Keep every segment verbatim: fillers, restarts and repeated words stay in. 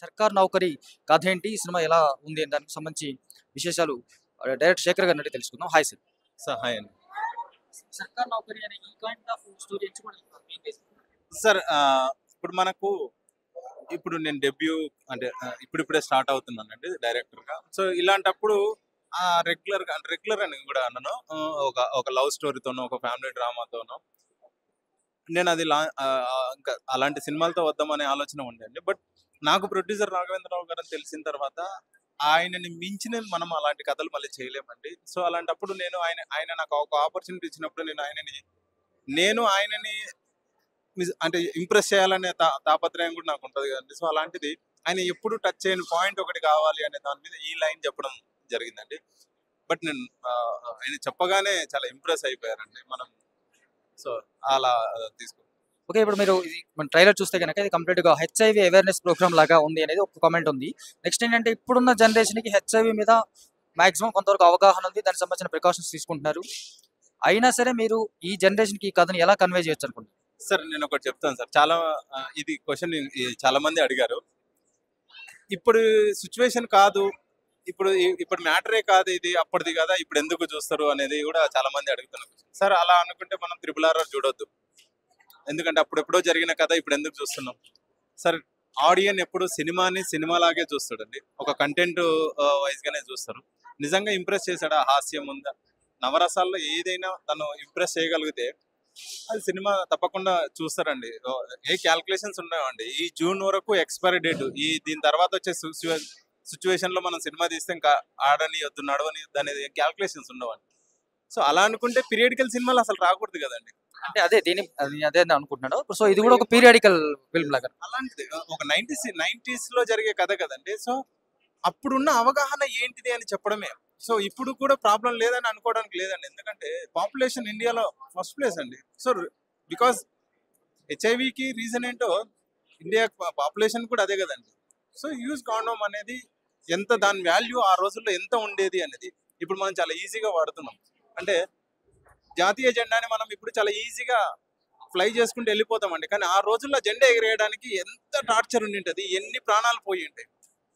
సర్కార్ నౌకరి కథ ఏంటి? ఈ సినిమా ఎలా ఉంది? అని దానికి సంబంధించి విశేషాలు ఆహ్, డైరెక్టర్ శేఖర్ గారిని అడిగి తెలుసుకుందాం. Hi sir. సహాయం సర్కార్ నౌకరి అనే ఈ కైండ్ ఆఫ్ స్టోరీ ఎంచుకోవడానికి మీ ఉద్దేశం? సార్. ఆహ్, ఇప్పుడు మనకు ఇప్పుడు నేను డెబ్యూ అంటే ఆహ్, ఇప్పుడిప్పుడే స్టార్ట్ అవుతున్నానండి డైరెక్టర్‌గా. సో, ఇలాంటప్పుడు ఆహ్, రెగ్యులర్‌గా అంటే రెగ్యులర్ అని కూడా అనను. ఆహ్, ఒక ఒక లవ్ స్టోరీతోనో, ఒక ఫ్యామిలీ డ్రామాతోనో నేనది లా ఆహ్, ఆహ్, ఇంకా అలాంటి సినిమాలతో వద్దామనే ఆలోచన ఉండేయండి. బట్ నాకు ప్రొడ్యూసర్ రాఘవేంద్రరావు గారని తెలిసిన తర్వాత ఆయనని మించిన మనం అలాంటి కథలు మళ్ళీ చేయలేమండి. సో, అలాంటప్పుడు నేను ఆయన ఆయన నాకు ఒక ఆపర్చునిటీ ఇచ్చినప్పుడు నేను ఆయనని నేను ఆయనని నిజ అంటే ఇంప్రెస్ చేయాలనే తా తాపత్రయం కూడా నాకుంటది కదండీ. సో, అలాంటిది ఆయన ఎప్పుడు టచ్ చేయని పాయింట్ ఒకటి కావాలి అనే దాని మీద ఈ లైన్ చెప్పడం జరిగిందండి. బట్ నేను ఆహ్, ఆయన చెప్పగానే చాలా ఇంప్రెస్ అయిపోయారండి. మనం సో, అలా తీసుకు ఓకే. ఇప్పుడు మీరు ఇది మన ట్రైలర్ చూస్తే గనక ఇది కంప్లీట్‌గా హెచ్ఐవీ అవేర్‌నెస్ ప్రోగ్రామ్ లాగా ఉంది అనేది ఒక కామెంట్ ఉంది. నెక్స్ట్ ఏంటంటే ఇప్పుడున్న జనరేషన్‌కి హెచ్ఐవీ మీద మాక్సిమం కొంతవరకు అవగాహన ఉంది. దానికి సంబంధించిన ప్రికాషన్స్ తీసుకుంటున్నారు. అయినా సరే మీరు ఈ జనరేషన్‌కి ఈ కథని ఎలా కన్వే చేయొచ్చు అనుకుంటున్నారు? సార్ నేనొకటి చెప్తాను సార్. చాలా ఆహ్, ఇది క్వెషన్ ఈ చాలా మంది అడిగారు. ఇప్పుడు సిట్యుయేషన్ కాదు. ఇప్పుడు ఇ ఇప్పుడు మ్యాటరే కాదు ఇది. అప్పటిది కదా! ఇప్పుడెందుకు చూస్తారు అనేది కూడా చాలా మంది అడుగుతున్న క్వెషన్. సార్ అలా అనుకుంటే మనం 'త్రిబుల్ ఆర్ఆర్' చూడొద్దు. ఎందుకంటే అప్పుడెప్పుడో జరిగిన కథ ఇప్పుడెందుకు చూస్తున్నాం? సార్ ఆడియన్ ఎప్పుడు సినిమాని సినిమాలాగే చూస్తాడండి. ఒక కంటెంట్ ఆహ్, వైస్‌గానే చూస్తారు. నిజంగా ఇంప్రెస్ చేసాడా? హాస్యం ఉందా? నవరసాల్లో ఏదైనా తను ఇంప్రెస్ చేయగలిగితే అది సినిమా తప్పకుండా చూస్తారండి. ఓహ్! ఏ క్యాలిక్యులేషన్స్ ఉండవండి. ఈ జూన్ వరకు ఎక్స్‌పైరీ డేట్. ఈ దీని తర్వాత వచ్చే సిచ్యువే సిచ్యువేషన్‌లో మనం సినిమా తీస్తే ఇంకా ఆడనియొద్దు, నడవనియొద్దు అనేది క్యాలిక్యులేషన్స్ ఉండవండి. సో, అలా అనుకుంటే పీరియాడికల్ సినిమాలు అసలు రాకూడదు కదండీ. అంటే అదే దీని అది అదే అనుకుంటున్నాను. సో, ఇది కూడా ఒక పీరియాడికల్ ఫిల్మ్ లాగా. అలాంటిది ఆహ్, ఒక నైంటీస్ నైంటీస్‌లో జరిగే కథ కదండీ. సో, అప్పుడున్న అవగాహన ఏంటిది అని చెప్పడమే. సో, ఇప్పుడు కూడా ప్రాబ్లమ్ లేదని అనుకోవడానికి లేదండి. ఎందుకంటే పాపులేషన్ ఇండియాలో ఫస్ట్ ప్లేస్ అండి. సో, బికాజ్ హెచ్ఐవీకి రీజన్ ఏంటో ఇండియా పా పాపులేషన్ కూడా అదే కదండీ. సో, యూజ్ కాండోమ్ అనేది ఎంత దాని వాల్యూ ఆ రోజుల్లో ఎంత ఉండేది అనేది ఇప్పుడు మనం చాలా ఈజీగా వాడుతున్నాం. అంటే జాతీయ జెండాని మనం ఇప్పుడు చాలా ఈజీగా ఫ్లై చేసుకుంటూ వెళ్ళిపోతామండి. కానీ ఆ రోజుల్లో జెండా ఎగిరేయడానికి ఎంత టార్చర్ ఉండింటది. ఎన్ని ప్రాణాలు పోయి ఉంటాయి.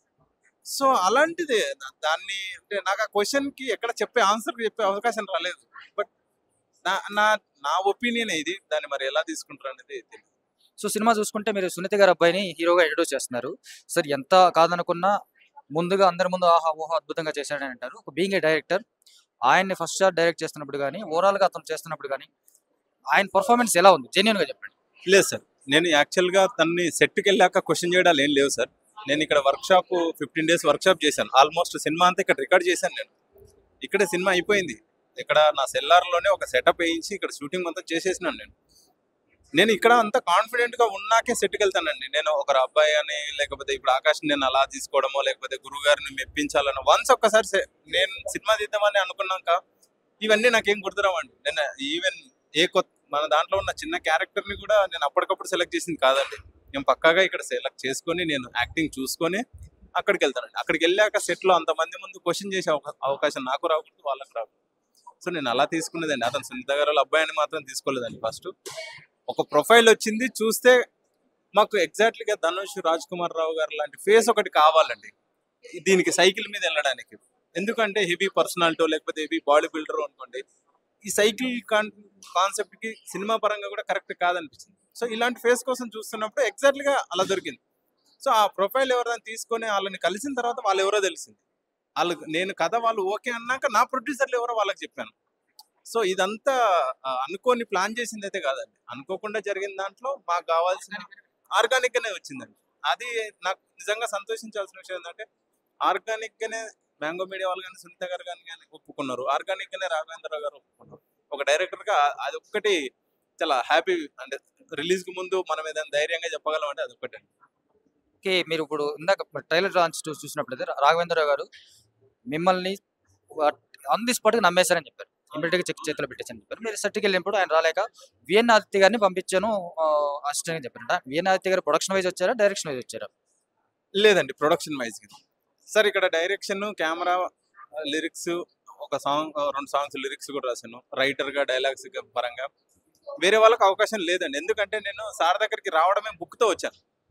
సో, అలాంటిదే దా దాన్ని అంటే నాకు ఆ క్వెషన్‌కి ఎక్కడ చెప్పే ఆన్సర్ చెప్పే అవకాశం రాలేదు. బట్ నా నా నా ఒపీనియనే ఇది. దాన్ని మరి ఎలా తీసుకుంటారనేది తెలీదు. సో, సినిమా చూసుకుంటే మీరు 'సునీత' గారి అబ్బాయిని హీరోగా ఇంట్రొడ్యూస్ చేస్తున్నారు. సర్ ఎంత కాదనుకున్నా ముందుగా అందరి ముందు ఆహా! ఓహో! అద్భుతంగా చేశాడని అంటారు. ఒక బీయింగ్ ఏ డైరెక్టర్ ఆయన్ని ఫస్ట్ షాట్ డైరెక్ట్ చేస్తున్నప్పుడు గాని, ఓవరాల్‌గా అతను చేస్తున్నప్పుడు గాని, ఆయన పెర్ఫార్మన్స్ ఎలా ఉంది? జెన్యూన్‌గా చెప్పండి. లేదు సార్. నేను యాక్చువల్‌గా తనని సెట్‌కెళ్ళాక క్వెషన్ చేయడాలు ఏం లేవు సార్. నేను ఇక్కడ వర్క్‌షాప్ పదిహేను డేస్ వర్క్‌షాప్ చేశాను. ఆల్మోస్ట్ సినిమా అంతా ఇక్కడ రికార్డ్ చేశాను నేను. ఇక్కడే సినిమా అయిపోయింది. ఇక్కడ నా సెల్లార్‌లోనే ఒక సెటప్ ఏయించి ఇక్కడ షూటింగ్ మొత్తం చేసేసినాను నేను. నేను ఇక్కడ అంత కాన్ఫిడెంట్‌గా ఉన్నాకే సెట్‌కెళ్తానండి. నేను ఒకరు అబ్బాయి అని లేకపోతే ఇప్పుడు ఆకాష్‌ని నేను అలా తీసుకోవడమో లేకపోతే గురువుగారిని మెప్పించాలనో వన్స్ ఒక్కసారి సె నేను సినిమా తీద్దామని అనుకున్నాక ఇవన్నీ నాకేం గుర్తురావండి. నేను ఈవెన్ ఏ కొత్ మన దాంట్లో ఉన్న చిన్న క్యారెక్టర్‌ని కూడా నేను అప్పటికప్పుడు సెలెక్ట్ చేసింది కాదండి. నేను పక్కాగా ఇక్కడ సెలెక్ట్ చేసుకొని నేను యాక్టింగ్ చూసుకొని అక్కడికెళ్తానండి. అక్కడికెళ్ళాక సెట్‌లో అంతమంది ముందు క్వెషన్ చేసే అవకా అవకాశం నాకు రాకూడదు, వాళ్ళకి రాకూడదు. సో, నేను అలా తీసుకునేదండి. అతను 'సునీత' గారి వాళ్ళ అబ్బాయి అని మాత్రం తీసుకోలేదండి ఫస్టు. ఒక ప్రొఫైల్ వచ్చింది చూస్తే మాకు ఎగ్జాక్ట్‌లీగా ధనుష్, రాజ్ కుమార్ రావు గారు లాంటి ఫేస్ ఒకటి కావాలండి. దీనికి సైకిల్ మీద వెళ్ళడానికి. ఎందుకంటే హెవీ పర్సనాలిటీ లేకపోతే హెవీ బాడీ బిల్డర్ అనుకోండి. ఈ సైకిల్ కాన్ కాన్సెప్ట్‌కి సినిమా పరంగా కూడా కరెక్ట్ కాదనిపించింది. సో, ఇలాంటి ఫేస్ కోసం చూస్తున్నప్పుడు ఎగ్జాక్ట్‌లీగా అలా దొరికింది. సో, ఆ ప్రొఫైల్ ఎవరైనా తీసుకొని ఆళ్ళని కలిసిన తర్వాత వాళ్ళెవరో తెలిసింది. ఆళ్ళు నేను కథ వాళ్ళు ఓకే అన్నాక నా ప్రొడ్యూసర్‌లు ఎవరో వాళ్ళకి చెప్పాను. సో, ఇదంతా ఆహ్, అనుకోని ప్లాన్ చేసిందైతే కాదండి. అనుకోకుండా జరిగిన దాంట్లో మాకు కావాల్సిన ఆర్గానిక్‌గానే వచ్చిందండి. అది నాకు నిజంగా సంతోషించాల్సిన విషయం ఏంటంటే ఆర్గానిక్‌గానే మ్యాంగో మీడియా వాళ్ళు గాని, సునీత గారు గాని గాని ఒప్పుకున్నారు. ఆర్గానిక్‌గానే రాఘవేంద్రరావు గారు ఒప్పుకున్నారు. ఒక డైరెక్టర్‌గా అదొక్కటి చాలా హ్యాపీ అంటే రిలీజ్‌కి ముందు మనం ఏదైనా ధైర్యంగా చెప్పగలం అంటే అదొక్కటే. ఓకే. మీరు ఇప్పుడు ఇందాక ట్రైలర్ లాంచ్ చూ చూసినప్పుడైతే రాఘవేంద్రరావు గారు మిమ్మల్ని వాట్ ఆన్ ది స్పాట్‌గా నమ్మేసారని చెప్పారు. ఇమ్మీడియేట్‌గా చెక్ చేతిలో పెట్టేసారని చెప్పారు. మీరు సెట్‌కెళ్ళినప్పుడు ఆయన రాలేక విఎన్ ఆదిత్య గారిని పంపించాను ఆహ్, అసిస్టెంట్‌గా చెప్పారంట. V N Aditya garu production wise వచ్చారా? డైరెక్షన్ వైస్ వచ్చారా? లేదండి. ప్రొడక్షన్ వైస్‌గా. సార్ ఇక్కడ డైరెక్షన్, కెమెరా, లిరిక్స్ ఒక సాంగ్ ఆహ్, రెండు సాంగ్స్ లిరిక్స్ కూడా రాశాను. రైటర్‌గా, డైలాగ్స్ పరంగా. వేరే వాళ్ళకి అవకాశం లేదండి. ఎందుకంటే నేను సార్ దగ్గరికి రావడమే బుక్‌తో వచ్చాను.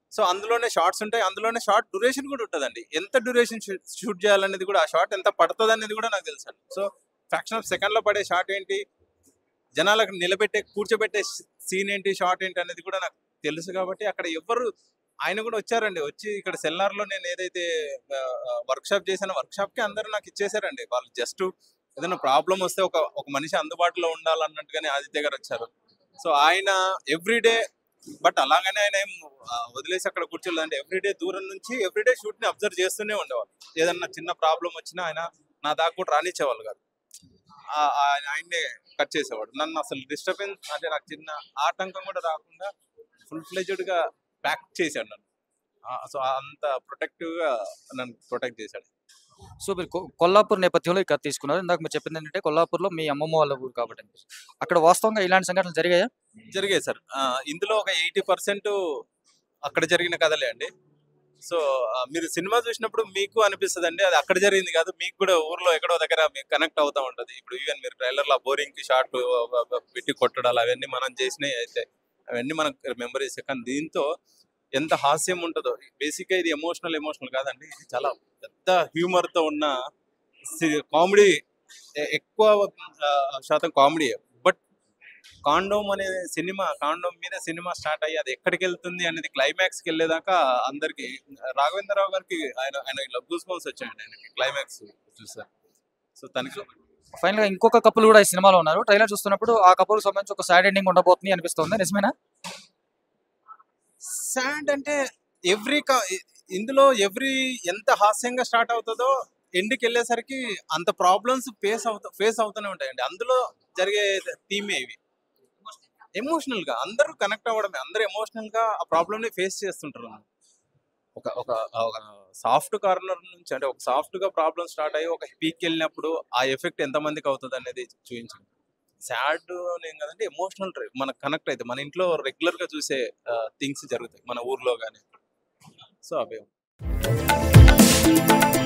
సో అందులోనే షార్ట్స్ ఉంటాయి, అందులోనే షార్ట్ డ్యూరేషన్ కూడా ఉంటుందండి. ఎంత డ్యూరేషన్ షూట్ చేయాలనేది కూడా, ఆ షార్ట్ ఎంత పడుతుంది అనేది కూడా నాకు తెలుసు అండి. సో ఫ్రాక్షన్ ఆఫ్ సెకండ్లో పడే షార్ట్ ఏంటి, జనాలకు నిలబెట్టే కూర్చోబెట్టే సీన్ ఏంటి, షార్ట్ ఏంటి అనేది కూడా నాకు తెలుసు. కాబట్టి అక్కడ ఎవరు, ఆయన కూడా వచ్చారండి, వచ్చి ఇక్కడ సెల్లార్లో నేను ఏదైతే వర్క్ షాప్ చేశానో వర్క్ షాప్కి అందరూ నాకు ఇచ్చేసారండి. వాళ్ళు జస్ట్ ఏదైనా ప్రాబ్లం వస్తే ఒక ఒక మనిషి అందుబాటులో ఉండాలన్నట్టుగానే ఆదిత్య గారు వచ్చారు. సో ఆయన ఎవ్రీడే, బట్ అలాగనే ఆయన ఏం వదిలేసి అక్కడ కూర్చోలేదంటే ఎవ్రీడే దూరం నుంచి ఎవ్రీడే షూట్ని అబ్జర్వ్ చేస్తూనే ఉండేవాళ్ళు. ఏదన్నా చిన్న ప్రాబ్లం వచ్చినా ఆయన నా దాకా కూడా రానిచ్చేవాళ్ళు కాదు, ఆయన్నే కట్ చేసేవాడు. నన్ను అసలు డిస్టర్బెన్స్ అంటే నాకు చిన్న ఆటంకం కూడా రాకుండా ఫుల్ ఫ్లెజ్డ్గా ప్యాక్ చేశాడు నన్ను. సో అంత ప్రొటెక్టివ్గా నన్ను ప్రొటెక్ట్ చేశాడు. సో మీరు కొల్లాపూర్ నేపథ్యంలో ఇక్కడ తీసుకున్నారు. ఇందాక మీరు చెప్పింది ఏంటంటే కొల్లాపూర్లో మీ అమ్మమ్మ వాళ్ళ ఊరు కాబట్టి అక్కడ వాస్తవంగా ఇలాంటి సంఘటనలు జరిగాయా? జరిగాయి సార్. ఇందులో ఒక ఎయిటీ పర్సెంట్ అక్కడ జరిగిన కథలే అండి. సో మీరు సినిమా చూసినప్పుడు మీకు అనిపిస్తుంది అండి అది అక్కడ జరిగింది కాదు, మీకు కూడా ఊర్లో ఎక్కడో దగ్గర మీకు కనెక్ట్ అవుతూ ఉంటుంది. ఇప్పుడు ఈవెన్ మీరు ట్రైలర్లో బోరింగ్కి షార్ట్ పెట్టి కొట్టడాలు అవన్నీ మనం చేసినాయి అయితే అవన్నీ మనకు మెమరీస్. కానీ దీంతో ఎంత హాస్యం ఉంటుందో, బేసిక్గా ఇది ఎమోషనల్ ఎమోషనల్ కాదండి, ఇది చాలా పెద్ద హ్యూమర్తో ఉన్న కామెడీ, ఎక్కువ శాతం కామెడీ. బట్ కాండోమ్ అనే సినిమా, కాండోమ్ మీద సినిమా స్టార్ట్ అయ్యి అది ఎక్కడికి వెళ్తుంది అనేది క్లైమాక్స్కి వెళ్ళేదాకా అందరికి, రాఘవేంద్రరావు గారికి ఆయన ఆయన ఇలా గూస్ బంప్స్ వచ్చాయండి ఆయనకి క్లైమాక్స్ చూసారు. సో తనకి ఫైనల్ గా ఇంకొక కపుల్ కూడా ఈ సినిమాలో ఉన్నారు. ట్రైలర్ చూస్తున్నప్పుడు ఆ కపుల్ సంబంధించి ఒక సాడ్ ఎండింగ్ ఉండబోతుంది అనిపిస్తుంది, నిజమేనా? సాడ్ అంటే ఎవ్రీ ఇందులో ఎవ్రీ ఎంత హాస్యంగా స్టార్ట్ అవుతుందో ఎండ్కి వెళ్ళేసరికి అంత ప్రాబ్లమ్స్ ఫేస్ అవుతా ఫేస్ అవుతూనే ఉంటాయండి. అందులో జరిగే థీమే ఇవి. ఎమోషనల్ గా అందరూ కనెక్ట్ అవ్వడమే, అందరూ ఎమోషనల్ గా ఆ ప్రాబ్లమ్ ని ఫేస్ చేస్తుంటారు. ఒక ఒక సాఫ్ట్ కార్నర్ నుంచి, అంటే ఒక సాఫ్ట్ గా ప్రాబ్లం స్టార్ట్ అయ్యి ఒక పీక్ వెళ్ళినప్పుడు ఆ ఎఫెక్ట్ ఎంత మందికి అవుతుంది అనేది చూపించండి. సాడ్ నేను కదంటే ఎమోషనల్ మనకు కనెక్ట్ అయితే మన ఇంట్లో రెగ్యులర్ గా చూసే థింగ్స్ జరుగుతాయి మన ఊర్లో కానీ. సో అవే